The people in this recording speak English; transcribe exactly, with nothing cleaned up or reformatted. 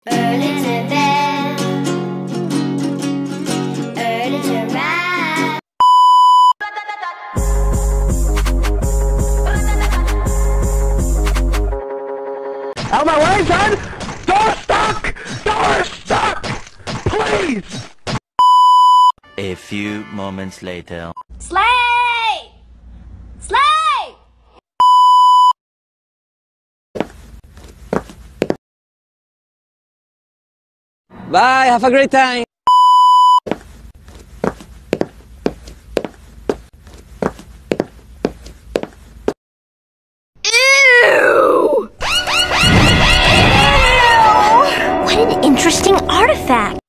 Early to bed, early to rise. Out of my way, son! Door stuck! Door stuck! Please! A few moments later. Slay! Slay! Bye, have a great time. Ew! What an interesting artifact.